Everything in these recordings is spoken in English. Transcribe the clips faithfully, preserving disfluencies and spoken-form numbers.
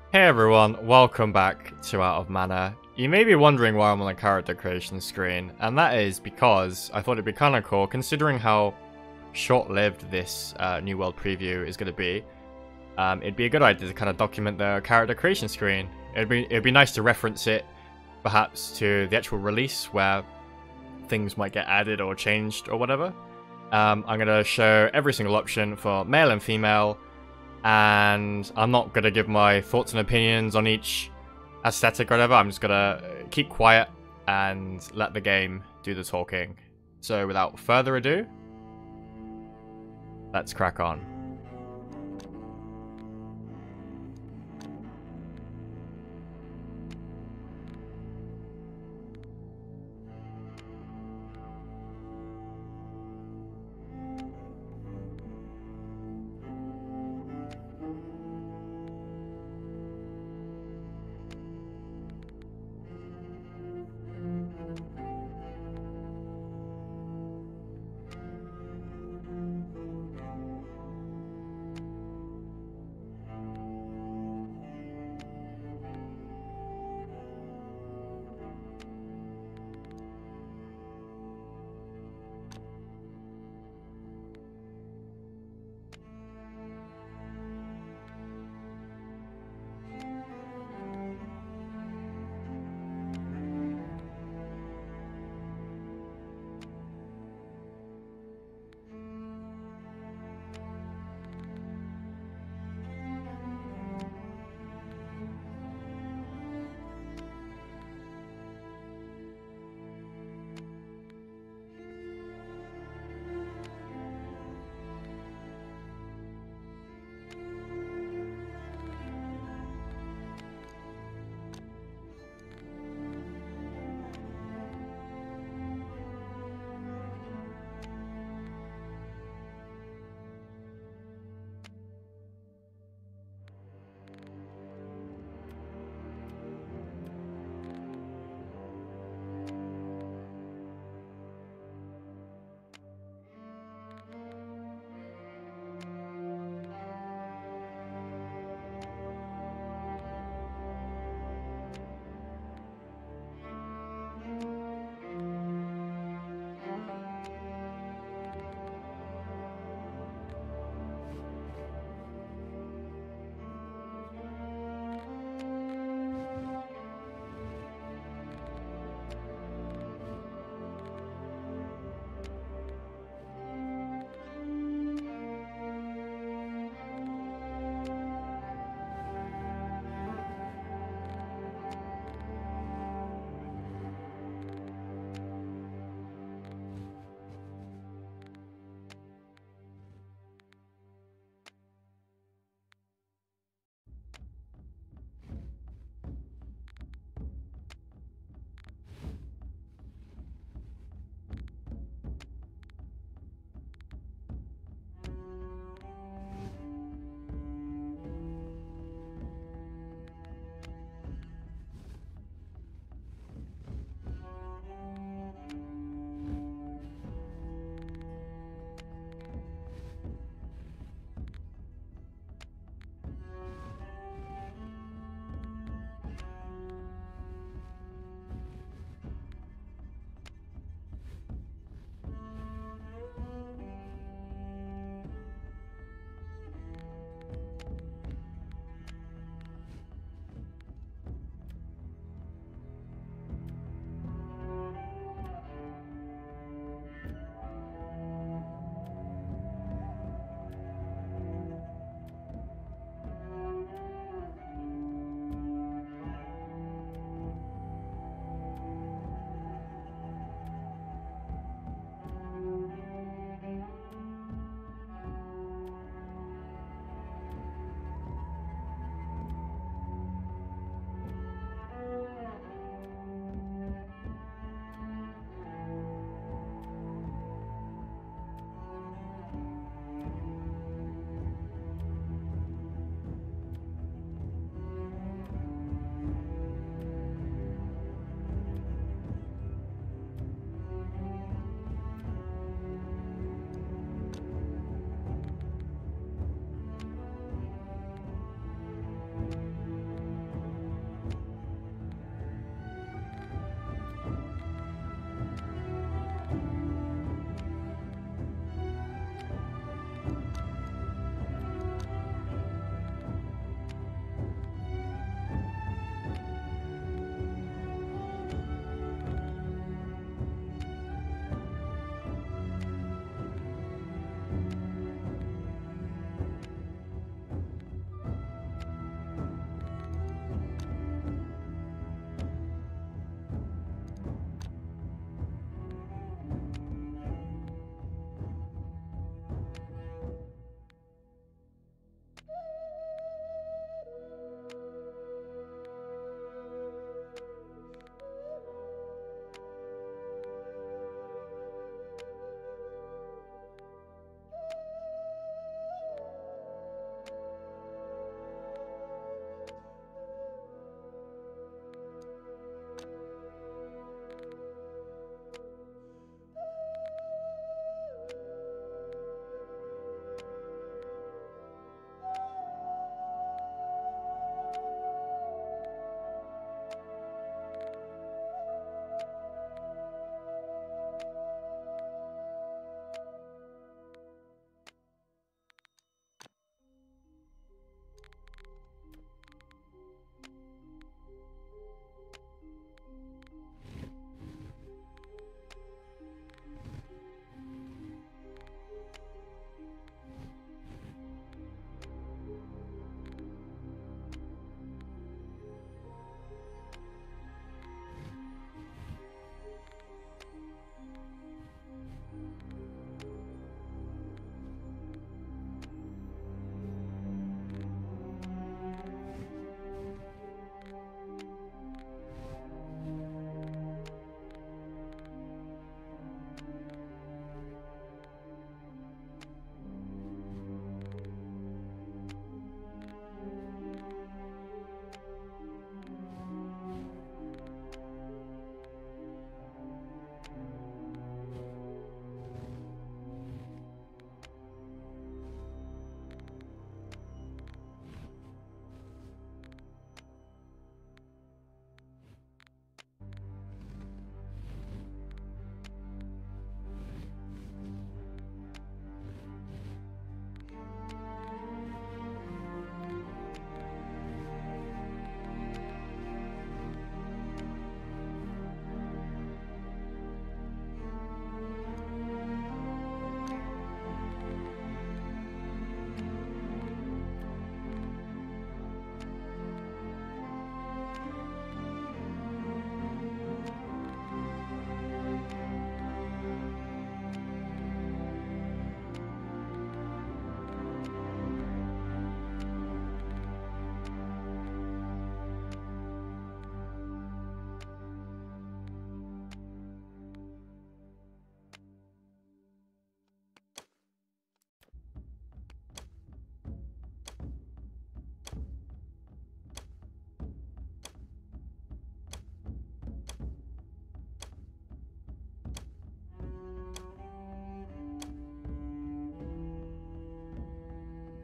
Hey everyone, welcome back to Out of Mana. You may be wondering why I'm on the character creation screen, and that is because I thought it'd be kind of cool, considering how short-lived this uh, New World preview is going to be. Um, it'd be a good idea to kind of document the character creation screen. It'd be it'd be nice to reference it, perhaps to the actual release where things might get added or changed or whatever. Um, I'm going to show every single option for male and female. And I'm not going to give my thoughts and opinions on each aesthetic or whatever. I'm just going to keep quiet and let the game do the talking. So without further ado, let's crack on.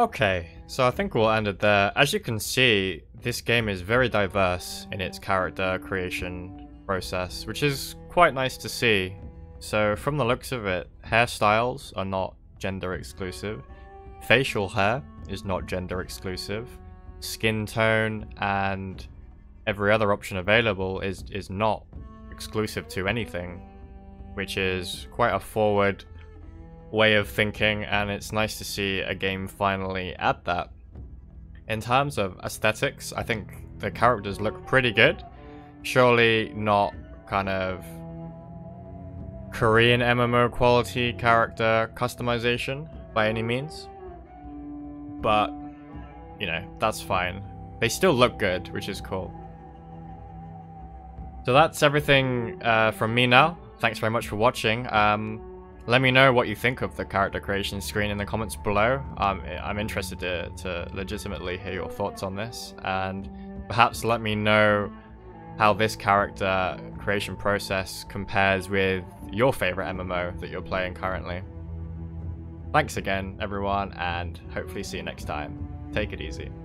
Okay, so I think we'll end it there. As you can see, this game is very diverse in its character creation process, which is quite nice to see. So from the looks of it, hairstyles are not gender exclusive, facial hair is not gender exclusive, skin tone and every other option available is, is not exclusive to anything, which is quite a forward way of thinking, and it's nice to see a game finally add that. In terms of aesthetics, I think the characters look pretty good. Surely not kind of Korean M M O quality character customization by any means, but you know, that's fine. They still look good, which is cool. So that's everything uh, from me now. Thanks very much for watching. Um, let me know what you think of the character creation screen in the comments below. Um, I'm interested to, to legitimately hear your thoughts on this, and perhaps let me know how this character creation process compares with your favorite M M O that you're playing currently. Thanks again, everyone, and hopefully see you next time. Take it easy.